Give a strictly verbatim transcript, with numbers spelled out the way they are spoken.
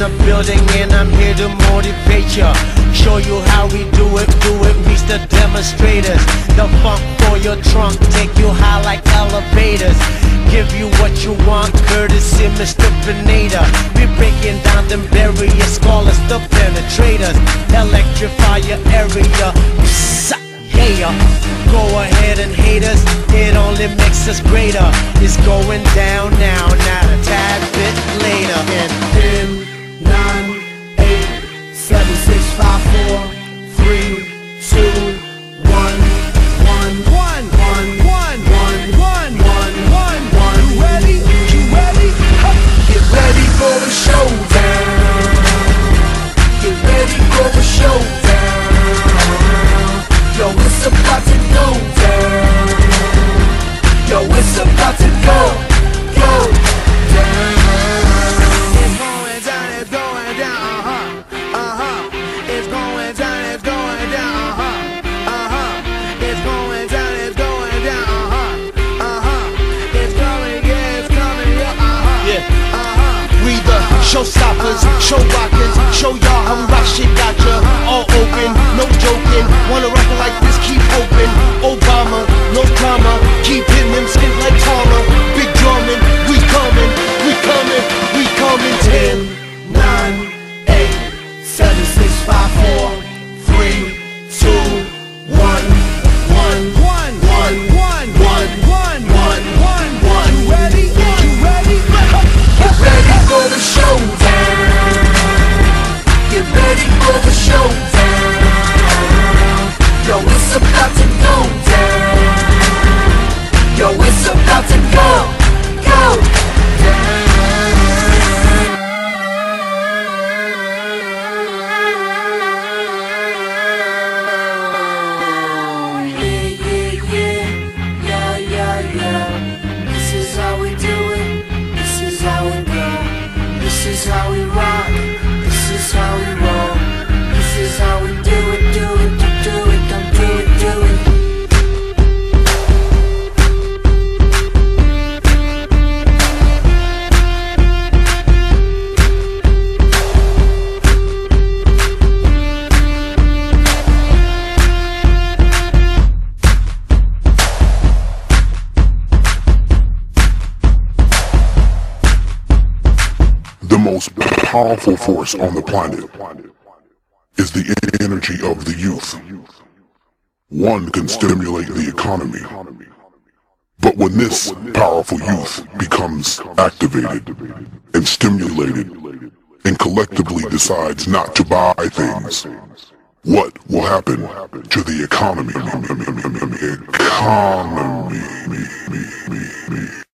the building and I'm here to motivate ya. Show you how we do it, do it, reach the demonstrators. The funk for your trunk, take you high like elevators. Give you what you want, courtesy Mister Pineda. We breaking down them barriers, call us the penetrators. Electrify your area, yeah. Go ahead and hate us, it only makes us greater. It's going down now, not a tad bit later. And ten, nine, eight, seven, six, five, four, three, two, one, one, one, one, one, one, one, one, one, one. You ready? You ready? Get ready for the showdown. Get ready for the showdown. Yo, it's about to go down. Yo, it's about to go, go down. It's going down, it's going down, uh-huh, uh-huh. It's going down, it's going down, uh-huh, uh-huh. It's going down, it's going down, uh-huh, uh-huh. It's coming, yeah, it's coming, yeah, uh-huh, yeah, uh-huh. We the showstoppers, show rockers, show y'all how we rock shit, gotcha. All open, no joking. Wanna rock it like this, keep open. Obama, no drama, keep hitting them skins like Tama. Big drumming, we coming, we coming, we coming. Ten, nine, eight, seven, six, five, four, three, two, one, one, one, one, one, one, one, one, one, one. You ready? You ready? Get ready for the showdown. Get ready for the showdown. Yo, it's about to go down. Yo, it's about to go, go down. This is how we rock, this is how we roll. This is how we do it, do it, do, do it, don't do it, do it. The most powerful force on the planet is the energy of the youth. One can stimulate the economy, but when this powerful youth becomes activated and stimulated and collectively decides not to buy things, what will happen to the economy? Economy.